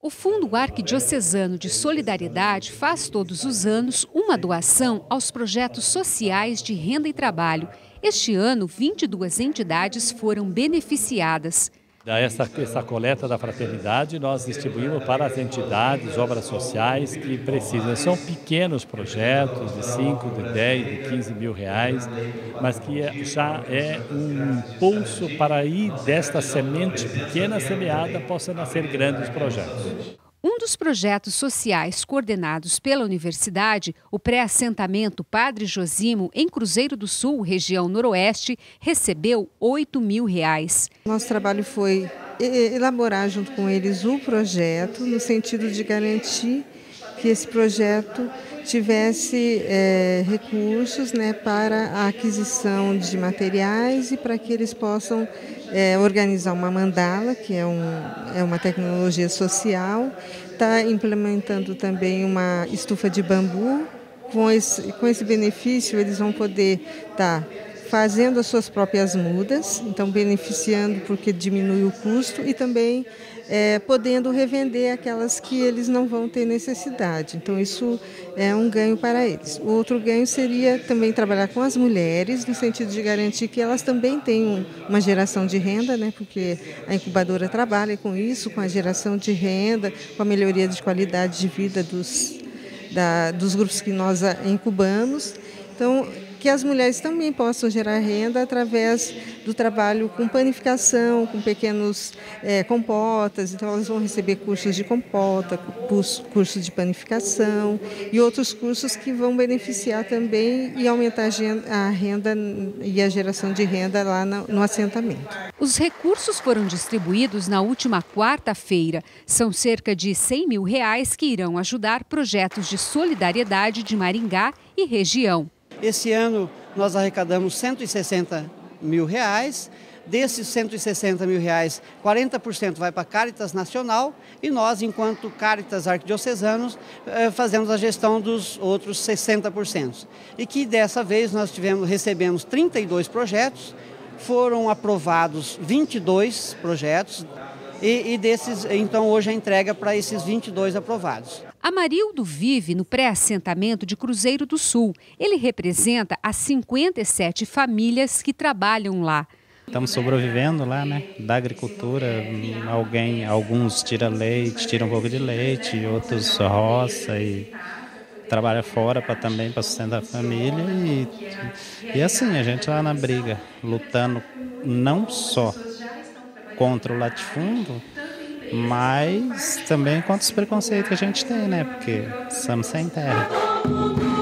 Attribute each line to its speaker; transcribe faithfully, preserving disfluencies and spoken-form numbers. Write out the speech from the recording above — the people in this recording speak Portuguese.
Speaker 1: O Fundo Arquidiocesano de Solidariedade faz todos os anos uma doação aos projetos sociais de renda e trabalho. Este ano, vinte e duas entidades foram beneficiadas.
Speaker 2: Essa, essa coleta da fraternidade nós distribuímos para as entidades, obras sociais que precisam. São pequenos projetos de cinco, de dez, de quinze mil reais, mas que já é um impulso para aí desta semente pequena semeada possa nascer grandes projetos.
Speaker 1: Um dos projetos sociais coordenados pela universidade, o pré-assentamento Padre Josimo, em Cruzeiro do Sul, região noroeste, recebeu oito mil reais.
Speaker 3: Nosso trabalho foi elaborar junto com eles o projeto, no sentido de garantir que esse projeto tivesse é, recursos, né, para a aquisição de materiais e para que eles possam é, organizar uma mandala, que é, um, é uma tecnologia social, está implementando também uma estufa de bambu. Com esse, com esse benefício eles vão poder estar tá fazendo as suas próprias mudas, então beneficiando porque diminui o custo e também é, podendo revender aquelas que eles não vão ter necessidade. Então isso é um ganho para eles. O outro ganho seria também trabalhar com as mulheres, no sentido de garantir que elas também tenham uma geração de renda, né, porque a incubadora trabalha com isso, com a geração de renda, com a melhoria de qualidade de vida dos, da, dos grupos que nós incubamos. Então, que as mulheres também possam gerar renda através do trabalho com panificação, com pequenos é, compotas. Então, elas vão receber cursos de compota, cursos de panificação e outros cursos que vão beneficiar também e aumentar a renda e a geração de renda lá no, no assentamento.
Speaker 1: Os recursos foram distribuídos na última quarta-feira. São cerca de cem mil reais que irão ajudar projetos de solidariedade de Maringá e região.
Speaker 4: Esse ano nós arrecadamos cento e sessenta mil reais. Desses cento e sessenta mil reais, quarenta por cento vai para a Caritas Nacional e nós, enquanto Caritas Arquidiocesanos, fazemos a gestão dos outros sessenta por cento. E que dessa vez nós tivemos, recebemos trinta e dois projetos, foram aprovados vinte e dois projetos e, e desses, então hoje a entrega para esses vinte e dois aprovados.
Speaker 1: Amarildo vive no pré-assentamento de Cruzeiro do Sul. Ele representa as cinquenta e sete famílias que trabalham lá.
Speaker 5: Estamos sobrevivendo lá, né? Da agricultura, alguém, alguns tiram leite, tiram um pouco de leite, outros roça e trabalha fora para também para sustentar a família. E, e assim, a gente lá na briga, lutando não só contra o latifúndio, mas também contra os preconceitos que a gente tem, né? Porque estamos sem terra.